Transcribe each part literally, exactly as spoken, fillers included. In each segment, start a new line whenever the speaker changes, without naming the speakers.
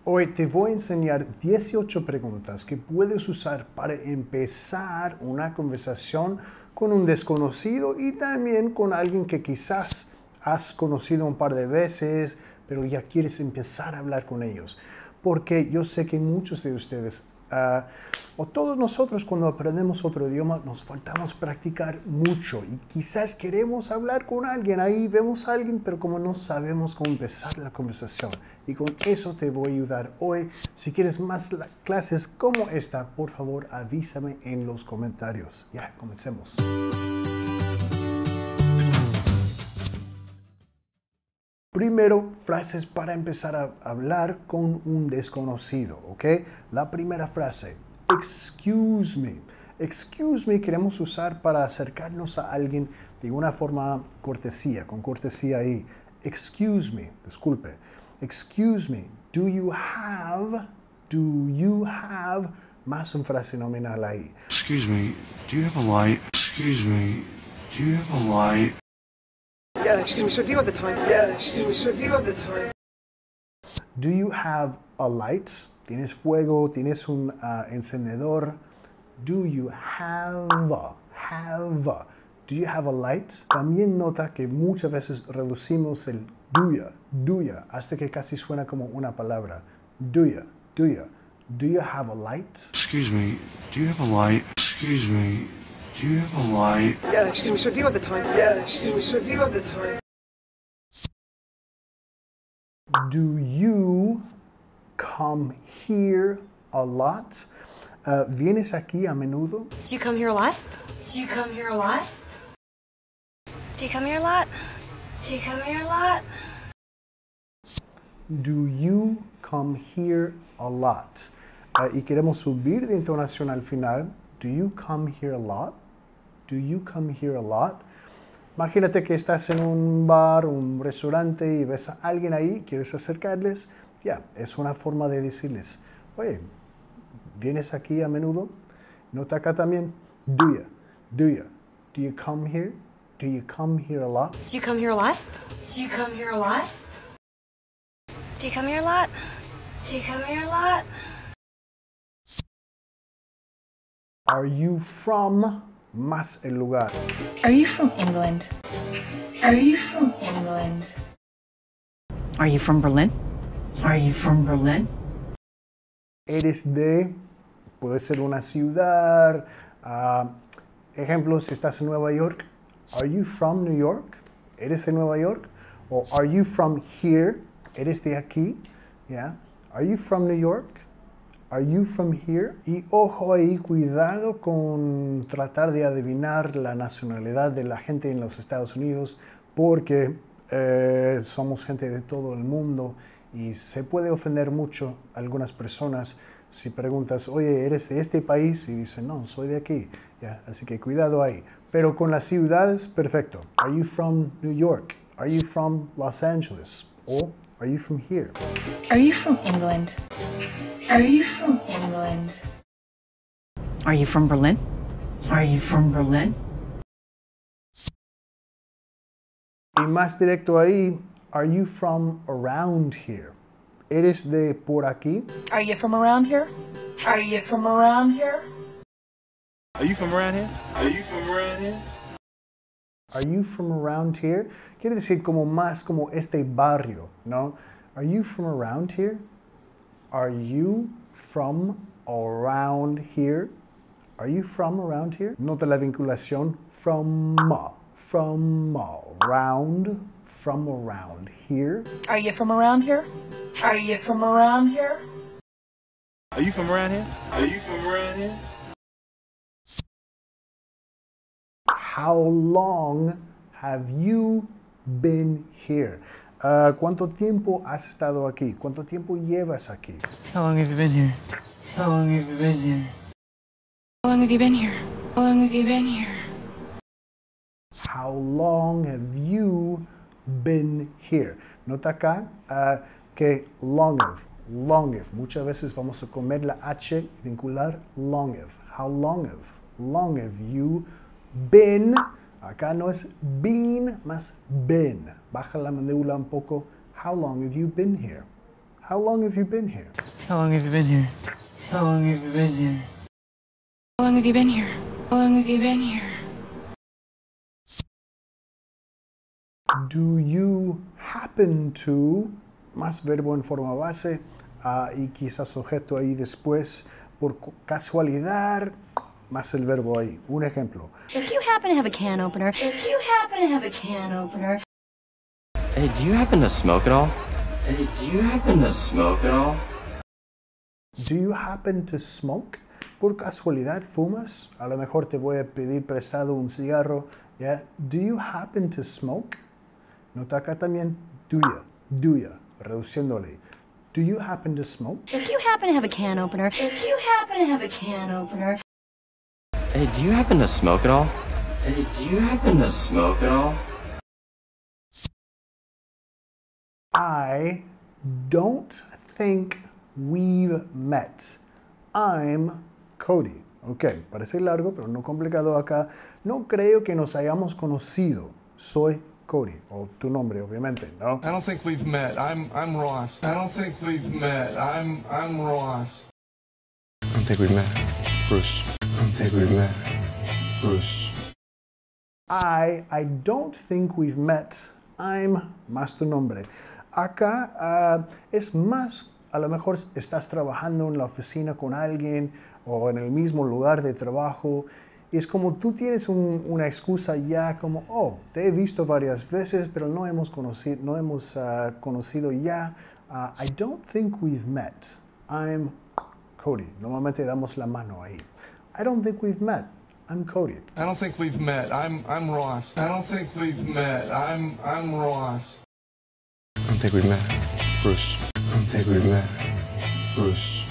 Hoy te voy a enseñar dieciocho preguntas que puedes usar para empezar una conversación con un desconocido y también con alguien que quizás has conocido un par de veces, pero ya quieres empezar a hablar con ellos. Porque yo sé que muchos de ustedes, uh, o todos nosotros cuando aprendemos otro idioma, nos faltamos practicar mucho y quizás queremos hablar con alguien, ahí vemos a alguien, pero como no sabemos cómo empezar la conversación. Y con eso te voy a ayudar hoy. Si quieres más clases como esta, por favor avísame en los comentarios. Ya, comencemos. Primero, frases para empezar a hablar con un desconocido, ¿ok? La primera frase, excuse me. Excuse me queremos usar para acercarnos a alguien de una forma cortesía, con cortesía ahí. Excuse me, disculpe. Excuse me, do you have, do you have, más una frase nominal ahí.
Excuse me, do you have a light? Excuse me, do you have a light?
Yeah, excuse me, sir, do you have the time? Yeah, excuse me, sir, do you have the time?
Do you have a light? ¿Tienes fuego? ¿Tienes un uh, encendedor? Do you have, have, do you have a light? También nota que muchas veces reducimos el do ya, do ya, hasta que casi suena como una palabra. Do ya, do ya, do you have a light?
Excuse me, do you have a light? Excuse me, do you have a light?
Yeah, excuse me, sir, do you have the time? Yeah, excuse me, sir, do you have the time?
Do you come here a lot? Uh, ¿Vienes aquí a menudo?
Do you come here a lot? Do you come here a lot?
Do you come here a lot? Do you come here a lot?
Do you come here a lot? Uh, y queremos subir de entonación al final. Do you come here a lot? Do you come here a lot? Imagínate que estás en un bar, un restaurante y ves a alguien ahí, quieres acercarles. Ya, yeah, es una forma de decirles, oye, ¿vienes aquí a menudo? Nota acá también, do ya, do ya. Do you come here? Do you come here a lot?
Do you come here a lot? Do you come here a lot?
Do you come here a lot? Do you come here a lot?
Are you from más el lugar?
Are you from England? Are you from England?
Are you from Berlin? Are you from Berlin?
Eres de, puede ser una ciudad. Uh, ejemplo, si estás en Nueva York. Are you from New York? ¿Eres de Nueva York? O are you from here? ¿Eres de aquí? Yeah. Are you from New York? Are you from here? Y ojo ahí, cuidado con tratar de adivinar la nacionalidad de la gente en los Estados Unidos, porque eh, somos gente de todo el mundo y se puede ofender mucho a algunas personas si preguntas, oye, ¿eres de este país? Y dicen, no, soy de aquí. Yeah, así que cuidado ahí. Pero con las ciudades, perfecto. Are you from New York? Are you from Los Angeles? O are you from here?
Are you from England? Are you from England?
Are you from Berlin? Are you from Berlin?
Y más directo ahí, are you from around here? ¿Eres de por aquí?
Are you from around here? Are you from around here?
Are you from around here? Are you from around here?
Are you from around here? Quiere decir como más como este barrio, ¿no? Are you from around here? Are you from around here? Are you from around here? Nota la vinculación from, from around, from around here.
Are you from around here? Are you from around here?
Are you from around here? Are you from around here?
How long have you been here? Uh, ¿Cuánto tiempo has estado aquí? ¿Cuánto tiempo llevas aquí?
How long have you been here? How long have you been here?
How long have you been here? How long have you been here?
How long have you been here? Nota acá uh, que long have, long have. Muchas veces vamos a comer la H y vincular long have. How long have, long have you been? Acá no es been, más been. Baja la mandíbula un poco. How long have you been here? How long have you been here?
How long have you been here? How long have you been here?
How long have you been here? How long have you been here?
Do you happen to, más verbo en forma base, uh, y quizás objeto ahí después, por casualidad, más el verbo ahí. Un ejemplo.
Do you happen to have a can opener? Do you happen to have a can opener?
Hey, do you happen to smoke at all? Hey, do you happen to smoke at all?
Do you happen to smoke? Por casualidad, ¿fumas? A lo mejor te voy a pedir prestado un cigarro. Yeah. Do you happen to smoke? Nota acá también, do ya, do ya, reduciéndole. Do you happen to smoke?
Do you happen to have a can opener? Do you happen to have a can opener?
Hey, do you happen to smoke at all? Hey, do you happen to smoke at all?
I don't think we've met. I'm Cody. Ok, parece largo, pero no complicado acá. No creo que nos hayamos conocido. Soy Cody, o tu nombre, obviamente, ¿no?
I don't think we've met. I'm I'm Ross. I don't think we've met. I'm I'm Ross. I don't think we've met. Bruce. I don't think we've met. Bruce.
I I don't think we've met. I'm más tu nombre. Acá uh, es más, a lo mejor estás trabajando en la oficina con alguien o en el mismo lugar de trabajo. Y es como tú tienes un, una excusa ya como, oh, te he visto varias veces, pero no hemos conocido, no hemos uh, conocido ya. Uh, I don't think we've met. I'm Cody. Normalmente damos la mano ahí. I don't think we've met. I'm Cody.
I don't think we've met. I'm I'm Ross. I don't think we've met. I'm I'm Ross. I don't think we've met. Bruce. I don't think we've met. Bruce.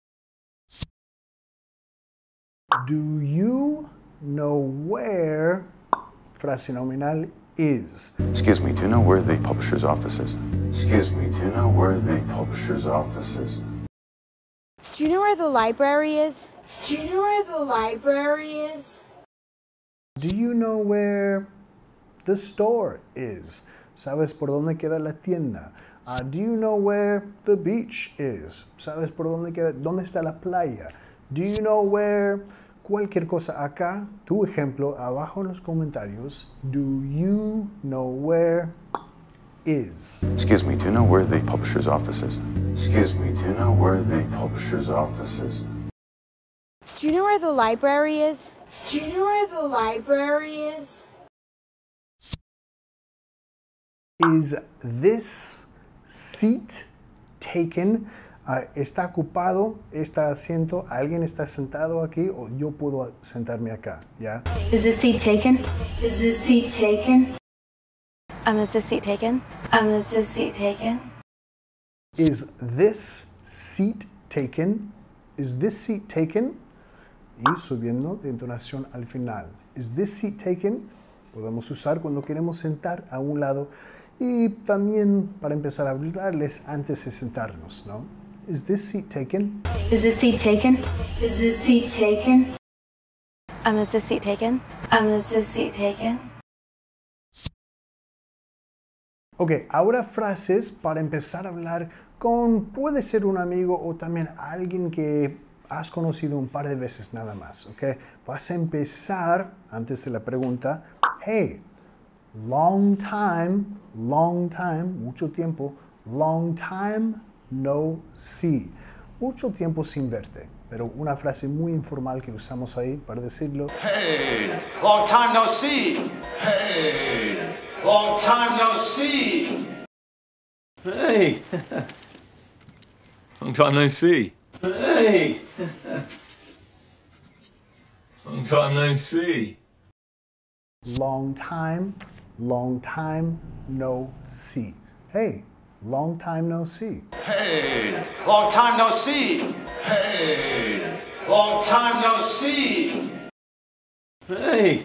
Do you know where frase nominal is?
Excuse me, do you know where the publisher's office is? Excuse me, do you know where the publisher's office is?
Do you know where the library is? Do you know where the library is?
Do you know where the store is? ¿Sabes por dónde queda la tienda? Uh, do you know where the beach is? ¿Sabes por dónde queda, dónde está la playa? Do you know where cualquier cosa acá? Tu ejemplo abajo en los comentarios. Do you know where is?
Excuse me, do you know where the publisher's office is? Excuse me, do you know where the publisher's office is?
Do you know where the library is? Do you know where the library is?
Is this seat taken? Uh, ¿Está ocupado este asiento? ¿Alguien está sentado aquí o yo puedo sentarme acá? ¿Ya?
Is this seat taken? Is this seat taken?
Um, is this seat taken?
Um, is this seat taken?
Is this seat taken? Is this seat taken? Y subiendo de entonación al final. Is this seat taken? Podemos usar cuando queremos sentar a un lado y también para empezar a hablarles antes de sentarnos, ¿no? Is this seat taken?
Is this seat taken? Is this seat taken?
Um, is this seat taken?
Um, is this seat taken?
Ok, ahora frases para empezar a hablar con, puede ser un amigo o también alguien que has conocido un par de veces nada más, ok. Vas a empezar, antes de la pregunta, hey, long time, long time, mucho tiempo, long time no see. Mucho tiempo sin verte, pero una frase muy informal que usamos ahí para decirlo.
Hey, long time no see. Hey, long time no see.
Hey, long time no see. Hey, long time no see.
Long time, long time no see. Hey, long time no see.
Hey, long time no see. Hey, long time no see.
Hey,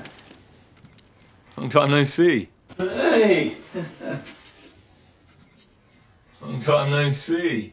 long time no see. Hey, long time no see.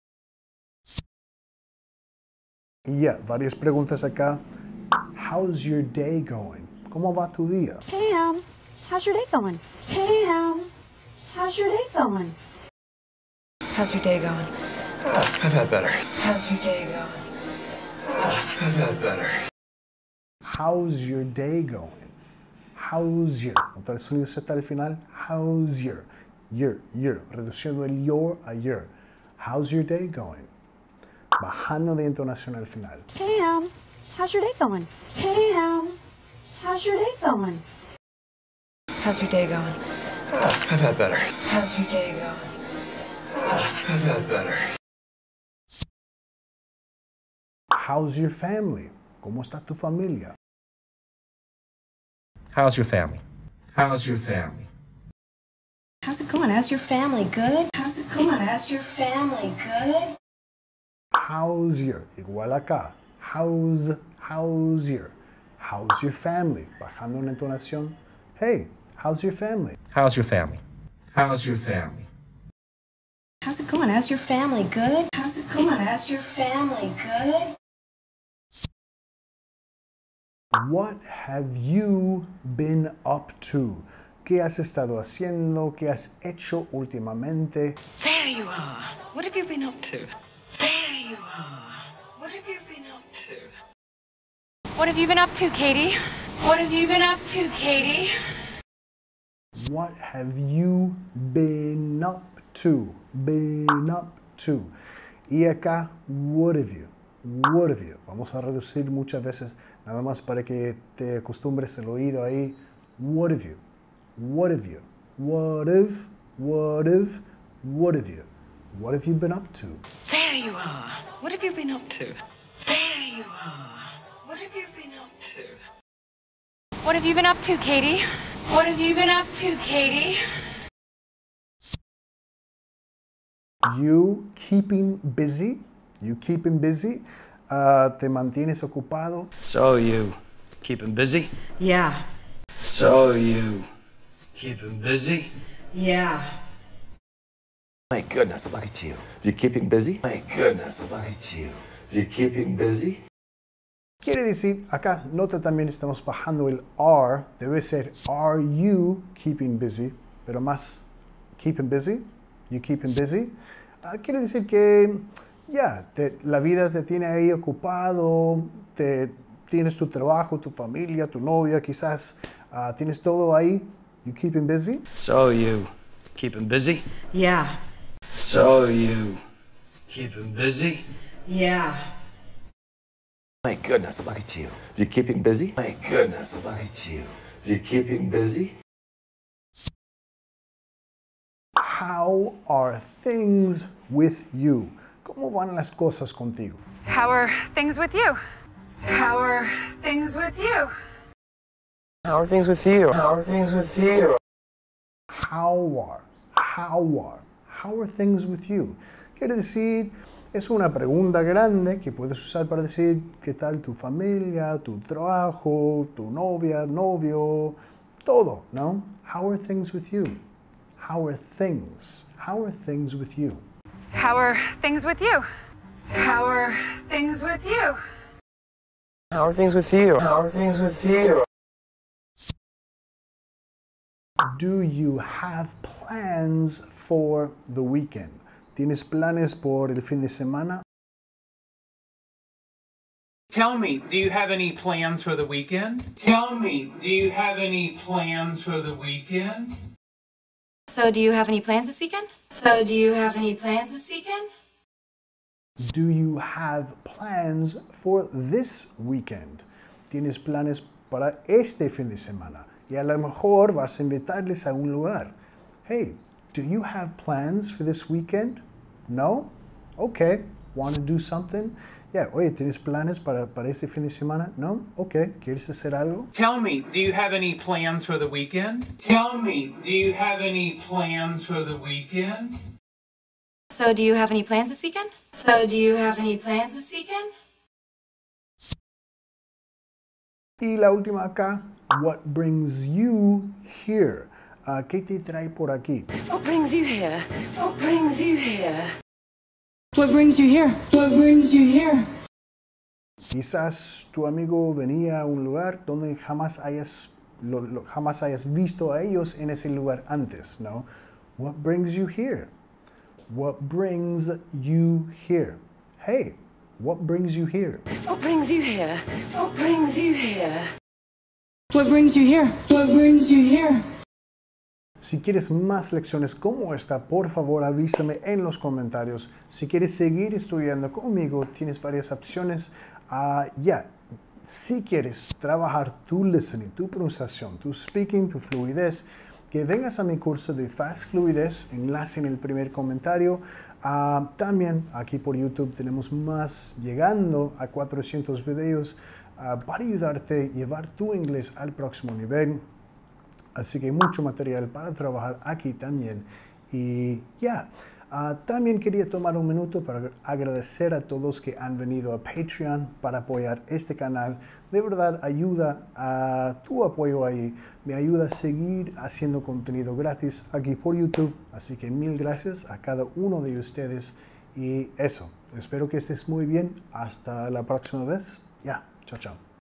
Y ya, varias preguntas acá. How's your day going? ¿Cómo va tu día?
Hey, um, how's your day going? Hey, um, how's your day going?
How's your day going?
Oh, I've had better.
How's your day going?
Oh, I've had better.
How's your day going? How's your. Notar el sonido Z al final. How's your. Your, your. Reduciendo el your a your. How's your day going? Bajando de entonación al final.
Hey, um, how's your day going? Hey, um, how's your day going?
How's your day going?
Oh, I've had better.
How's your day going?
Oh, I've had better.
How's your family? ¿Cómo está tu familia?
How's your family? How's your family?
How's it going? How's your family? Good? How's it going? How's your family? Good?
How's your, igual acá. How's, how's your, how's your family? Bajando una entonación. Hey, how's your family?
How's your family? How's your family?
How's it going? How's your family? Good? How's it going? How's your family? Good?
What have you been up to? ¿Qué has estado haciendo? ¿Qué has hecho últimamente?
There you are. What have you been up to? There you are. What have you been up to?
What have you been up to, Katie? What have you been up to, Katie?
What have you been up to? Been up to. Y acá, what have you? What have you? Vamos a reducir muchas veces, nada más para que te acostumbres el oído ahí. What have you? What have you? What have? What have? What have you? What have you been up to?
There you are. What have you been up to? There you are. What have you been up to?
What have you been up to, Katie? What have you been up to, Katie?
You keeping busy? You keeping busy? Uh, ¿Te mantienes ocupado?
So you keeping busy?
Yeah.
So you keeping busy?
Yeah.
My goodness, look at you. You're keeping busy? My goodness, look at you. You're keeping busy?
Quiere decir, acá, nota también estamos bajando el are. Debe ser, are you keeping busy? Pero más, keeping busy? You keeping busy? Uh, quiere decir que, ya, yeah, la vida te tiene ahí ocupado, te, tienes tu trabajo, tu familia, tu novia, quizás uh, tienes todo ahí. You keeping busy?
So you keeping busy?
Yeah.
So you keeping busy?
Yeah.
My goodness, look at you. You're keeping busy? My goodness, look at you. You're keeping busy?
How are things with you? ¿Cómo van las cosas contigo?
How are things with you? How are things with you?
How are things with you? How are things with you?
How are, how are, how are things with you? Quiere decir, es una pregunta grande que puedes usar para decir qué tal tu familia, tu trabajo, tu novia, novio, todo, ¿no? How are things with you? How are things? How are things with you?
How are things with you? How are things with you?
How are things with you? How are things with you?
Do you have plans for the weekend? ¿Tienes planes por el fin de semana?
Tell me, do you have any plans for the weekend? Tell me, do you have any plans for the weekend?
So, do you have any plans this weekend? So, do you have any plans this weekend?
Do you have plans for this weekend? ¿Tienes planes para este fin de semana? Y a lo mejor vas a invitarles a un lugar. Hey, do you have plans for this weekend? No? Okay. Want to do something? Yeah, oye, ¿tienes planes para, para este fin de semana? No? Okay. ¿Quieres hacer algo?
Tell me, do you have any plans for the weekend? Tell me, do you have any plans for the weekend?
So, do you have any plans this weekend? So, do you have any plans this weekend?
Y la última acá, what brings you here? Uh, ¿Qué te trae por aquí?
What brings you here? What brings you here?
What brings you here? What brings you here?
Quizás tu amigo venía a un lugar donde jamás hayas, lo, lo, jamás hayas visto a ellos en ese lugar antes, ¿no? What brings you here? What brings you here? Hey, what brings you here?
What brings you here? What brings you here?
What brings you here? What brings you here?
Si quieres más lecciones como esta, por favor avísame en los comentarios. Si quieres seguir estudiando conmigo, tienes varias opciones. Uh, ya, yeah. Si quieres trabajar tu listening, tu pronunciación, tu speaking, tu fluidez, que vengas a mi curso de Fast Fluidez, enlace en el primer comentario. Uh, también aquí por YouTube tenemos más, llegando a cuatrocientos videos uh, para ayudarte a llevar tu inglés al próximo nivel. Así que hay mucho material para trabajar aquí también. Y ya, yeah. uh, también quería tomar un minuto para agradecer a todos que han venido a Patreon para apoyar este canal. De verdad, ayuda a tu apoyo ahí. Me ayuda a seguir haciendo contenido gratis aquí por YouTube. Así que mil gracias a cada uno de ustedes. Y eso, espero que estés muy bien. Hasta la próxima vez. Ya, chao, chao.